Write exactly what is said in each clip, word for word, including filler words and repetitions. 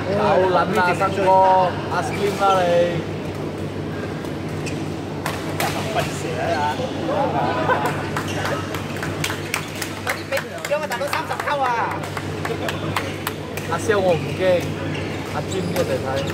有撚啊，生哥，阿 Slim 啦你。笨蛇啊！ 快啲俾將我達到三十溝啊！ 阿蕭我唔驚，阿 Jim 一齊睇。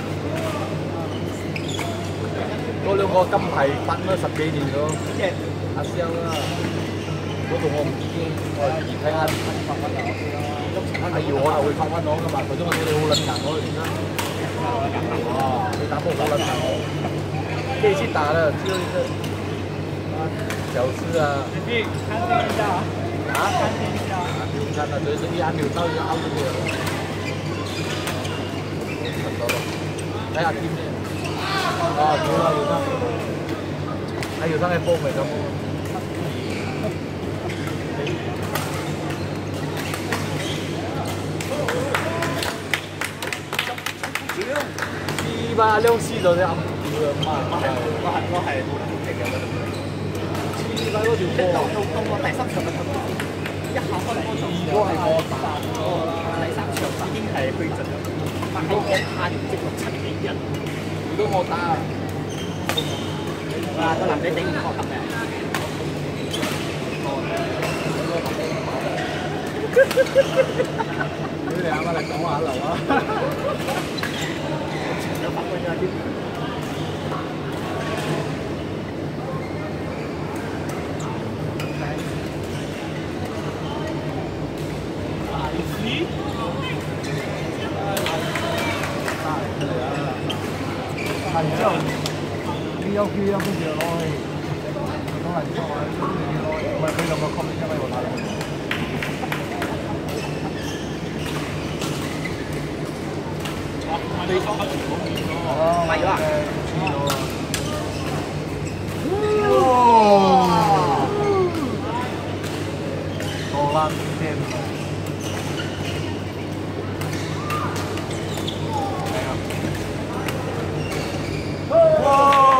嗰兩個金牌瞓咗十幾年咯，阿蕭啦，嗰度我唔驚，我睇下阿姚可能會發翻我噶嘛，佢都我哋好撚硬嗰邊啦。哇！你打波好撚硬哦，可以去打的，只有一个小事啊。 去看天一下啊！ 啊？ 看天一下。 不用看了，随时一按钮到就凹进去了。差不多了，睇下添咩？哦，有啦，有啦。喺姚生嘅波咪咁。試吧，兩試就你暗掉啦，媽！我係我係我係冇得踢嘅嗰度。試吧嗰條波。到到到我第三場嘅時候，一下開波就如果係我打第三場已經係虛盡啦。但係我下年積六七幾人，如果我打，哇個男仔頂唔過咁嘅。你哋啱啱嚟講下流啊！有發揮下啲。然之後，你有機啊，跟住就攞去，攞嚟之後啊，跟住你攞，唔係佢兩個 comment 因為我打落去。對方好哦，買咗啊！哇！多啦，天！哇！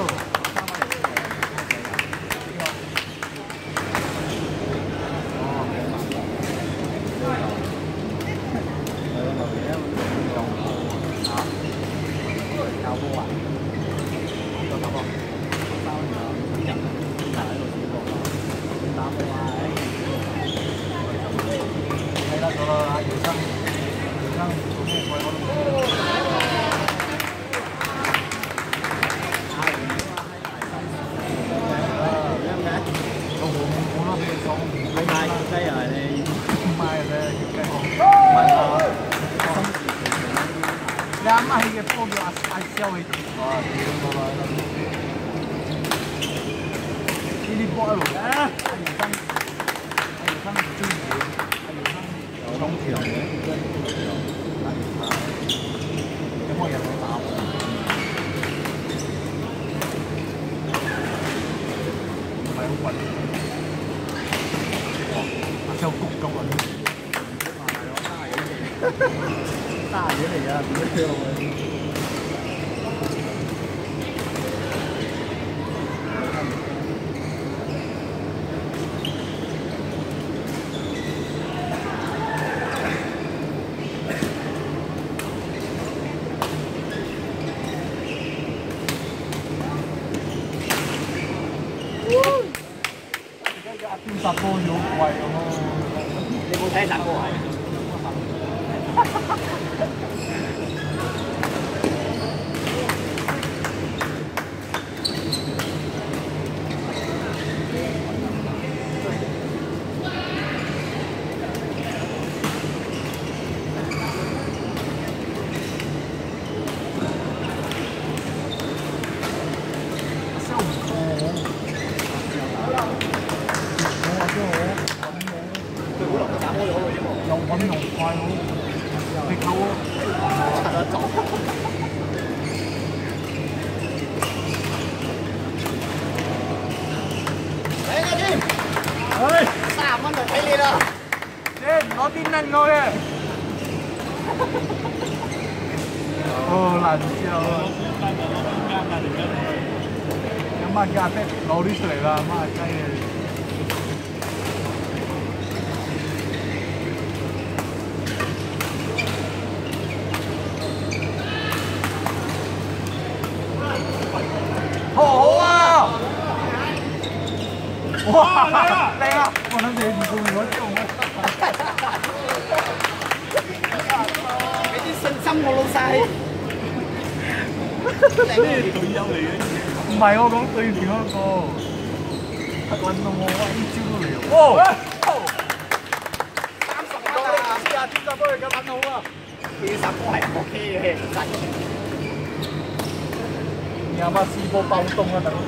你啱啱起嘅波叫阿阿蕭去跌喎，屌我啦！呢啲波一路嘅，阿姚生，阿姚生中意，阿姚生有中條嘅，有冇人去打我？唔係好滾，阿蕭谷咁滾。大嘢嚟㗎，唔知跳喎。而家阿標殺波要好貴咁咯。你冇睇殺波啊？又揾又快喎，你夠擦得走。嚟阿添，係三十蚊就睇你啦。誒，攞啲撚我嘅。哦，難笑啊！有乜咖啡攞啲出嚟啦，乜雞嘅。 哇，嚟啦嚟啦！我諗住你做完嗰啲俾啲信心我老細。 咩隊友嚟嘅？唔係我講對面嗰個，黑撚到我哇！呢招都嚟喎！哇！ 三十蚊啊！ 知啊，點解幫佢咁撚好啊？ 其實都係 OK 嘅，真。 你阿媽試波爆東啊，大佬！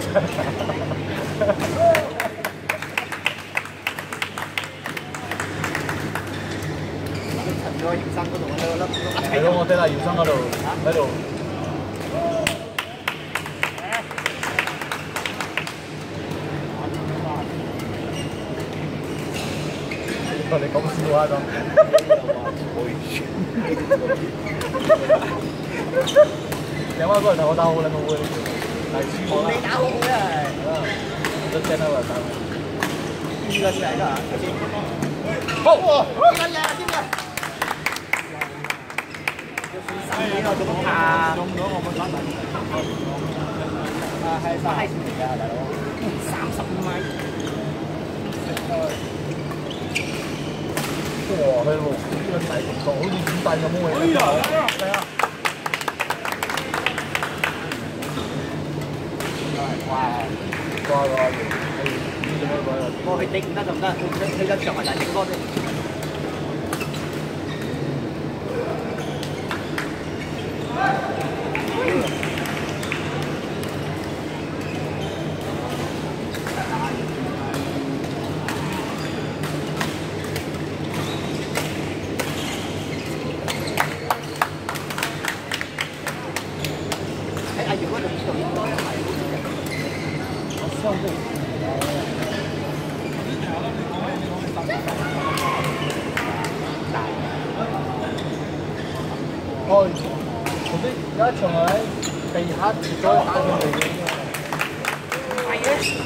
陳咗姚生嗰度喺度粒， 係咯，我睇下姚生嗰度喺度。我哋講笑話咁。有冇嗰日同我打好撚好嘅？係輸我啦。 你打好好啊！ 都聽到啦，打。 呢個先係㗎， 好， 呢個嘢啊，邊個？呢個做乜怕？ 中咗我冇打埋。 啊，係三閪嚟㗎，大佬。三十五米。 哇！佢路呢個大動作，好似演帝咁喎。哎呀！係啊！ 哇！ 哇哇！係呢隻咩鬼啊？ 我去頂唔得就唔得，佢佢個腳係大頂多啲。喺阿姚嗰度呢度應該係好啲嘅。我相信。 哦，嗰啲有一場喺地下跌咗打上嚟嘅。 係嘅。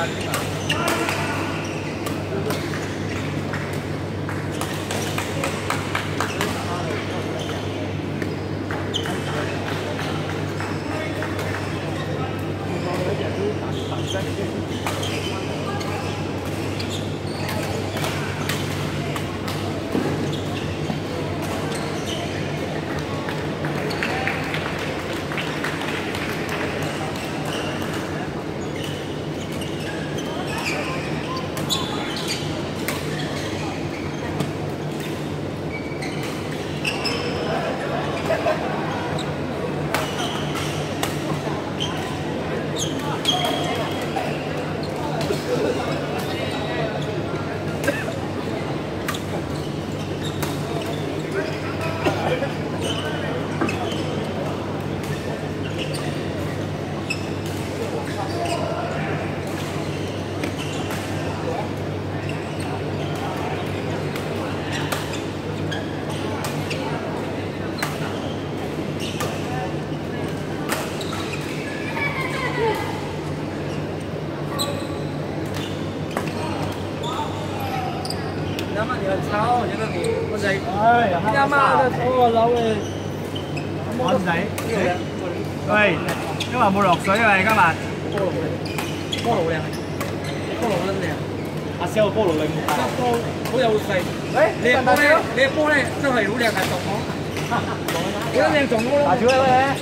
你媽你很吵，我覺得你我仔， 哎呀， 你阿媽都拖我樓嘅， 安仔，喂，今日冇落水啊？今日菠蘿靚，菠蘿靚，菠蘿真靚。 阿蕭菠蘿靚， 個波好有勢。誒，你嘅波咧，你嘅波咧真係好靚嘅撞波，好靚撞波咯。 大小咧喂。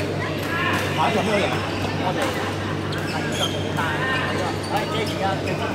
買咗咩人？我哋係十大，係幾時啊？